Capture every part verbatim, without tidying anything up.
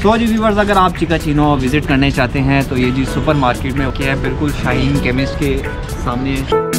सो जी व्यूअर्स, अगर आप चिकाचिनो विज़िट करने चाहते हैं तो ये जी सुपर मार्केट में क्या है, बिल्कुल शाहीन केमिस्ट के सामने।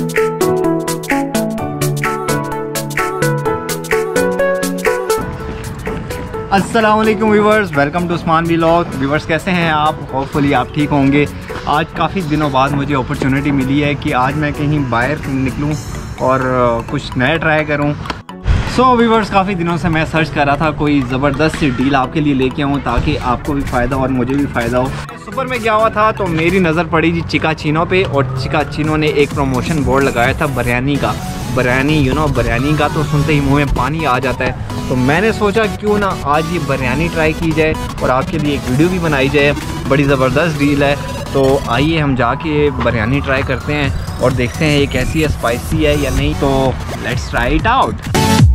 अस्सलाम वालेकुम viewers, welcome to Usman vlog. Viewers कैसे हैं आप? होपफुली आप ठीक होंगे। आज काफ़ी दिनों बाद मुझे अपॉर्चुनिटी मिली है कि आज मैं कहीं बाहर निकलूं और कुछ नया ट्राई करूं। सो so, व्यूअर्स, काफ़ी दिनों से मैं सर्च कर रहा था कोई ज़बरदस्त सी डील आपके लिए लेके आऊँ ताकि आपको भी फ़ायदा और मुझे भी फ़ायदा हो। सुपर में गया हुआ था तो मेरी नज़र पड़ी जी चिकाचिनो पे, और चिकाचिनो ने एक प्रमोशन बोर्ड लगाया था बिरयानी का। बिरयानी यू नो बिरयानी का तो सुनते ही मुंह में पानी आ जाता है। तो मैंने सोचा क्यों ना आज ये बिरयानी ट्राई की जाए और आपके लिए एक वीडियो भी बनाई जाए। बड़ी ज़बरदस्त डील है, तो आइए हम जाके बिरयानी ट्राई करते हैं और देखते हैं ये कैसी है, स्पाइसी है या नहीं। तो let's try it out.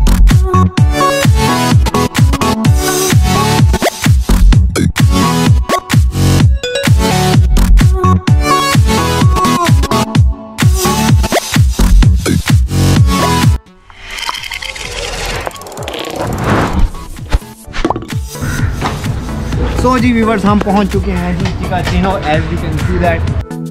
So जी व्यूअर्स, हम पहुंच चुके हैं जी Chikachino, as you can see that.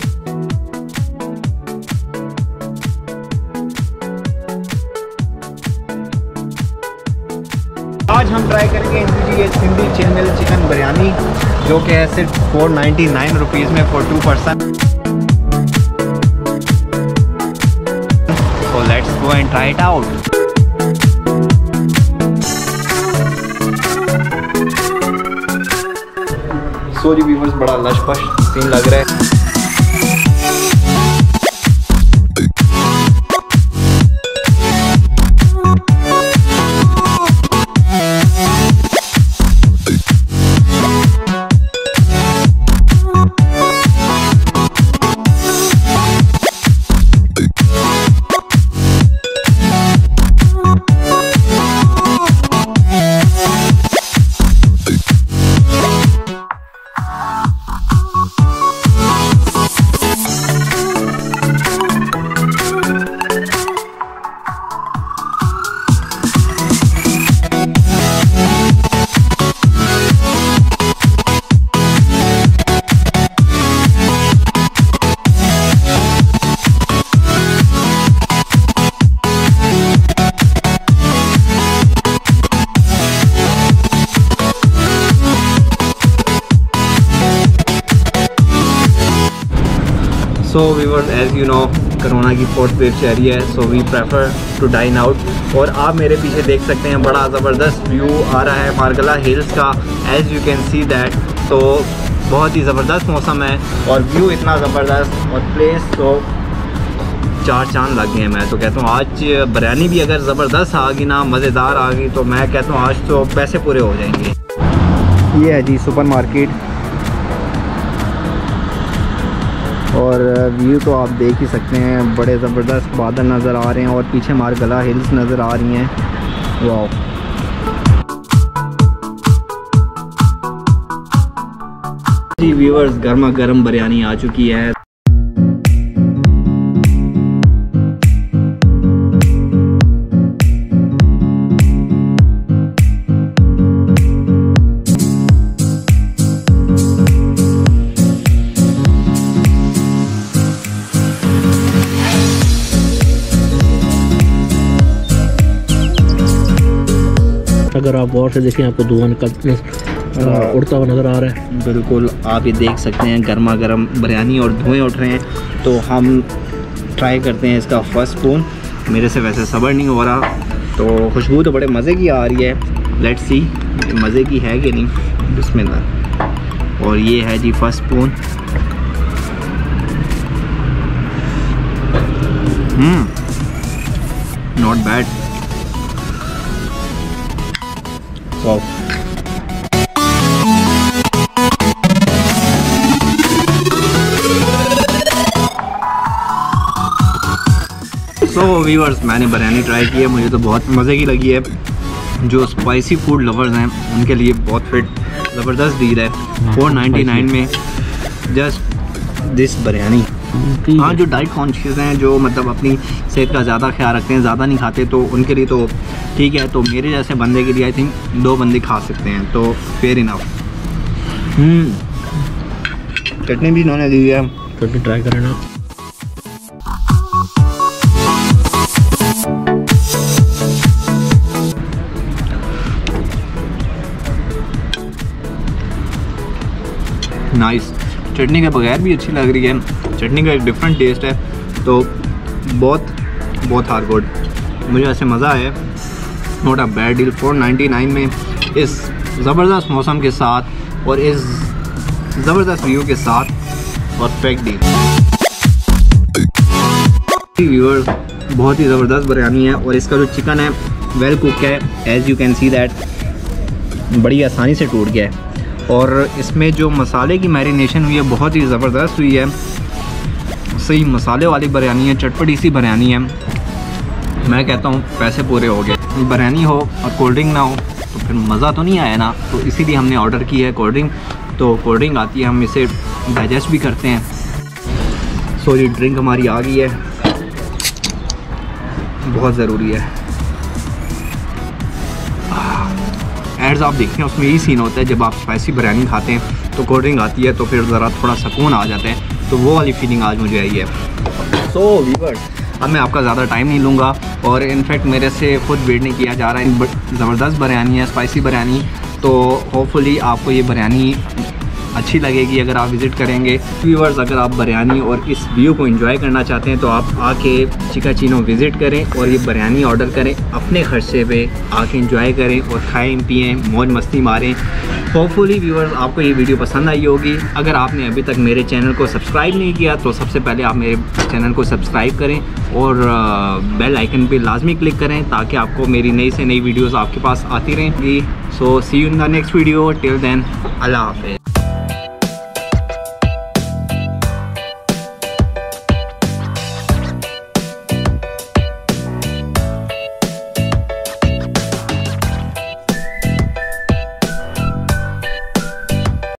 आज हम ट्राई करेंगे इनकी ये सिंधी चिलमिल चिकन बिरयानी, जो कि है सिर्फ फोर नाइन्टी नाइन रुपीज़ में for two person. So let's go and try it out. So जी व्यूअर्स, बड़ा लश-पश सीन लग रहा है। So viewers, as you know corona की फोर्थ वेव चल रही है, so we prefer to dine out. और आप मेरे पीछे देख सकते हैं बड़ा ज़बरदस्त व्यू आ रहा है मार्गला हिल्स का, as you can see that. तो बहुत ही ज़बरदस्त मौसम है और व्यू इतना ज़बरदस्त और प्लेस तो चार चांद लग गए हैं। मैं तो कहता हूँ आज बिरयानी भी अगर ज़बरदस्त आ गई ना, मज़ेदार आ गई, तो मैं कहता हूँ आज तो पैसे पूरे हो जाएंगे। ये है जी सुपर मार्केट और व्यू तो आप देख ही सकते हैं, बड़े ज़बरदस्त बादल नज़र आ रहे हैं और पीछे मार्गला हिल्स नज़र आ रही हैं। वाह, जी व्यूअर्स, गर्मा गर्म बिरयानी आ चुकी है। अगर आप गौर से देखें आपको धुआं निकलता उड़ता हुआ नज़र आ रहा है। बिल्कुल, आप ये देख सकते हैं गर्मा गर्म बिरयानी और धुएं उठ रहे हैं। तो हम ट्राई करते हैं इसका फर्स्ट स्पून। मेरे से वैसे सब्र नहीं हो रहा, तो खुशबू तो बड़े मज़े की आ रही है। लेट्स सी मज़े की है कि नहीं। बिस्मिल्लाह। और ये है जी first spoon. Hmm not bad. Wow, so viewers, मैंने बिरयानी ट्राई की है, मुझे तो बहुत मज़े की लगी है। जो स्पाइसी फूड लवर्स हैं उनके लिए बहुत फिट ज़बरदस्त डील है। फोर नाइन्टी नाइन में जस्ट दिस बिरयानी। हाँ, जो डाइट कॉन्शियस हैं, जो मतलब अपनी सेहत का ज़्यादा ख्याल रखते हैं, ज़्यादा नहीं खाते, तो उनके लिए तो ठीक है। तो मेरे जैसे बंदे के लिए आई थिंक दो बंदे खा सकते हैं, तो फेयर इनफ। हम्म चटनी भी इन्होंने दी है, चटनी ट्राई करें ना। नाइस, चटनी के बगैर भी अच्छी लग रही है। चटनी का एक डिफरेंट टेस्ट है, तो बहुत बहुत हार गुड, मुझे ऐसे मज़ा आया। Not a bad deal. Four ninety nine में इस ज़बरदस्त मौसम के साथ और इस ज़बरदस्त व्यू के साथ परफेक्ट डील। व्यूअर्स, बहुत ही ज़बरदस्त बिरयानी है और इसका जो चिकन है वेल कुक है, as you can see that, बड़ी आसानी से टूट गया है। और इसमें जो मसाले की मैरिनेशन हुई है बहुत ही ज़बरदस्त हुई है, सही मसाले वाली बिरयानी है, चटपटी सी बिरयानी है। मैं कहता हूँ पैसे पूरे हो गए। बिरयानी हो और कोल्ड ड्रिंक ना हो तो फिर मज़ा तो नहीं आया ना, तो इसीलिए हमने ऑर्डर की है कोल्ड ड्रिंक। तो कोल्ड ड्रिंक आती है, हम इसे डाइजेस्ट भी करते हैं। सो ये ड्रिंक हमारी आ गई है, बहुत ज़रूरी है। एड्स आप देखते हैं उसमें यही सीन होता है, जब आप स्पाइसी बिरयानी खाते हैं तो कोल्ड ड्रिंक आती है तो फिर ज़रा थोड़ा सुकून आ जाता है, तो वो वाली फीलिंग आज मुझे आई है। सो व्यूअर्स, अब मैं आपका ज़्यादा टाइम नहीं लूँगा और इनफैक्ट मेरे से खुद वेट नहीं किया जा रहा है। ज़बरदस्त बिरयानी है, स्पाइसी बिरयानी, तो होपफुली आपको ये बिरयानी अच्छी लगेगी अगर आप विज़िट करेंगे। व्यूअर्स, अगर आप बिरयानी और इस व्यू को एंजॉय करना चाहते हैं तो आप आके चिकाचीनो विज़िट करें और ये बिरयानी ऑर्डर करें, अपने खर्चे पे आके एंजॉय करें और खाएं पिएं, मौज मस्ती मारें। होपफुली व्यूअर्स आपको ये वीडियो पसंद आई होगी। अगर आपने अभी तक मेरे चैनल को सब्सक्राइब नहीं किया तो सबसे पहले आप मेरे चैनल को सब्सक्राइब करें और बेल आइकन पे लाजमी क्लिक करें ताकि आपको मेरी नई से नई वीडियोस आपके पास आती रहेंगी। So see you in the next video, till then अल्लाह हाफ़िज़।